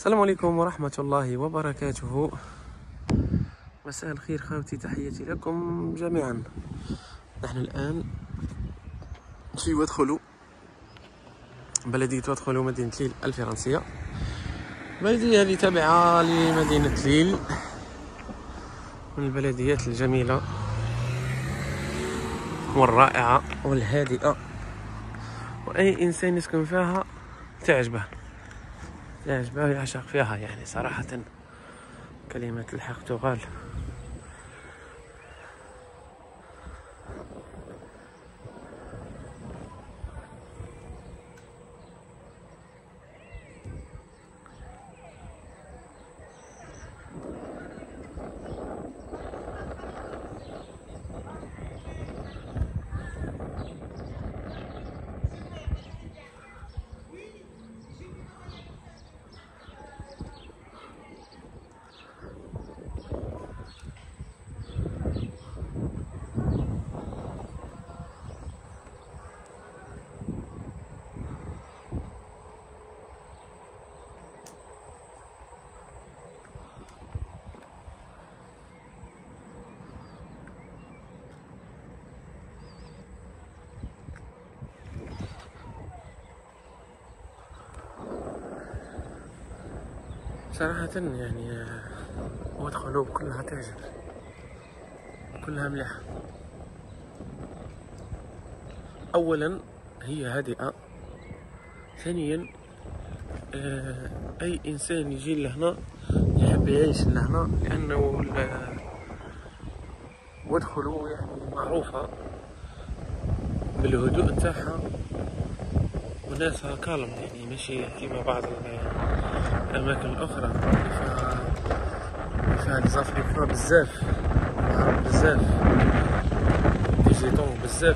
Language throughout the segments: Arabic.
السلام عليكم ورحمة الله وبركاته. مساء الخير خاوتي، تحياتي لكم جميعا. نحن الآن في وادخلوا بلدية وادخلوا مدينة ليل الفرنسية. بلدية هذه تابعة لمدينة ليل، من البلديات الجميلة والرائعة والهادئة، وأي إنسان يسكن فيها تعجبه يعشق فيها. يعني صراحة كلمة الحق تقال. صراحة يعني وادخلوا كلها تعجب، كلها مليحة. أولا هي هادئة، ثانيا أي إنسان يجي لهنا يحب يعيش لهنا، لأنه وادخلوا يعني معروفة بالهدوء نتاعها وناسها كالم، يعني ماشي كيما بعض الأماكن الأخرى فيها ليزافريكان بزاف، العرب بزاف، ديجيتون بزاف،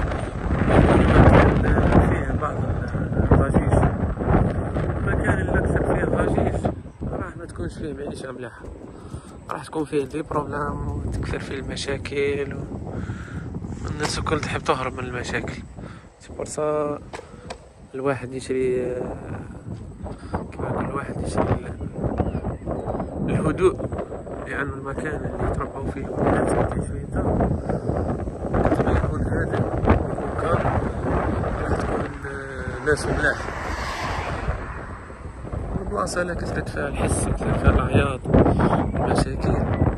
فيه بعض الضجيج. المكان اللي أكثر فيه ضجيج راح ما تكونش فيه معيشة مليحة، راح تكون فيه دي بروبلام وتكثر فيه المشاكل والناس الكل تحب تهرب من المشاكل. سي الواحد يشري كما يقول الواحد يشري الهدوء، لأن المكان اللي يتربوا فيه والناس اللي تعيش فيه تبغى يكون هادئ ويكون كالم، راح تكون ناس ملاح. البلاصة اللي كثرت فيها الحس، كثرت فيها العياط والمشاكل،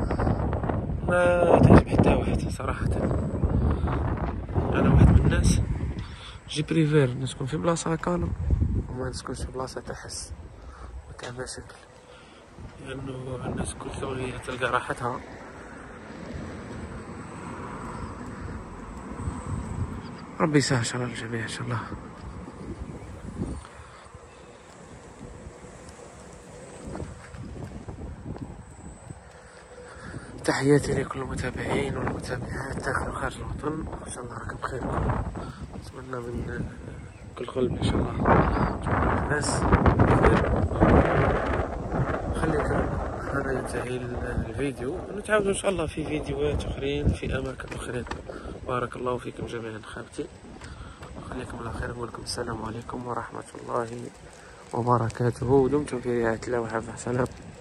ما تعجب حتى واحد صراحة. أنا واحد من الناس جي بريفير نسكن في بلاصة كالم وما نسكنش في بلاصة تحس وتاع مشاكل، لأنه الناس كل ثانية تلقى راحتها. ربي يسهل على الجميع إن شاء الله. تحياتي لكل المتابعين والمتابعات داخل وخارج الوطن، إن شاء الله راكم بخير. نتمنى من كل قلب إن شاء الله الناس بخير. خليكم هذا ينتهي الفيديو، ونتعاودوا إن شاء الله في فيديوهات أخرين في أماكن أخرين. بارك الله فيكم جميعا خاوتي، خليكم على خير. نقول لكم السلام عليكم ورحمة الله وبركاته، ودمتم في رعاية الله وحفظه. سلام.